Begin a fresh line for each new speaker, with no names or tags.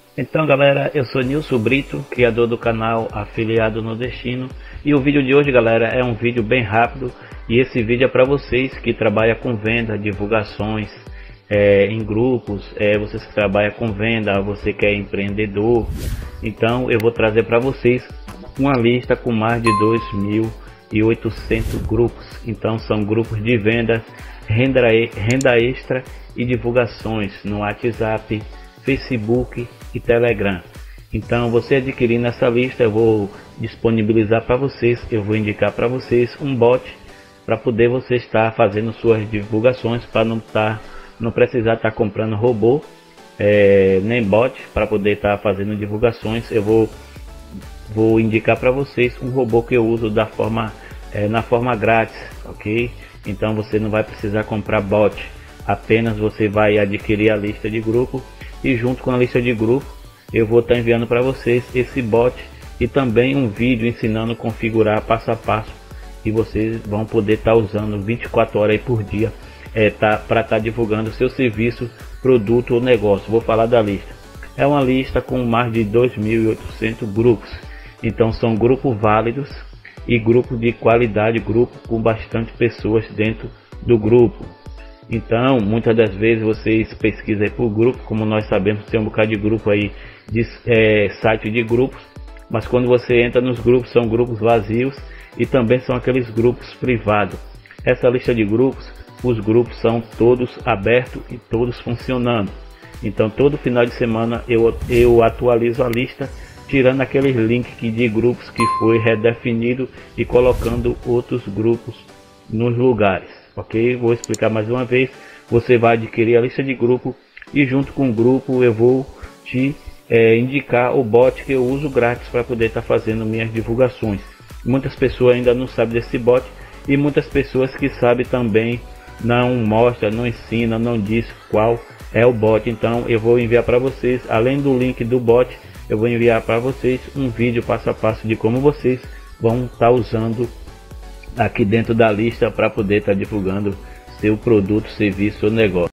Então galera, eu sou Nilson Brito, criador do canal Afiliado Nordestino, e o vídeo de hoje, galera, é um vídeo bem rápido, e esse vídeo é para vocês que trabalham com venda, divulgações em grupos, vocês que trabalham com venda, você que é empreendedor. Então eu vou trazer para vocês uma lista com mais de 2.800 grupos. Então são grupos de vendas, renda extra e divulgações no WhatsApp, Facebook e Telegram. Então, você adquirindo essa lista, eu vou disponibilizar para vocês, eu vou indicar para vocês um bot para poder você estar fazendo suas divulgações, para não precisar estar comprando robô nem bot para poder estar fazendo divulgações. Eu vou indicar para vocês um robô que eu uso na forma grátis, ok? Então você não vai precisar comprar bot, apenas você vai adquirir a lista de grupo, e junto com a lista de grupo eu vou estar enviando para vocês esse bot e também um vídeo ensinando a configurar passo a passo, e vocês vão poder estar usando 24 horas aí por dia para estar divulgando seu serviço, produto ou negócio. Vou falar da lista. É uma lista com mais de 2.800 grupos. Então são grupos válidos e grupos de qualidade, grupo com bastante pessoas dentro do grupo. Então muitas das vezes vocês pesquisam aí por grupo, como nós sabemos, tem um bocado de grupo aí de site de grupos, mas quando você entra nos grupos, são grupos vazios e também são aqueles grupos privados. Essa lista de grupos, os grupos são todos abertos e todos funcionando. Então todo final de semana eu atualizo a lista, tirando aqueles links de grupos que foi redefinido e colocando outros grupos nos lugares, ok? Vou explicar mais uma vez. Você vai adquirir a lista de grupo e junto com o grupo eu vou te indicar o bot que eu uso grátis para poder estar fazendo minhas divulgações. Muitas pessoas ainda não sabem desse bot, e muitas pessoas que sabem também não mostra, não ensina, não diz qual é o bot. Então eu vou enviar para vocês, além do link do bot, eu vou enviar para vocês um vídeo passo a passo de como vocês vão estar usando aqui dentro da lista para poder estar divulgando seu produto, serviço ou negócio.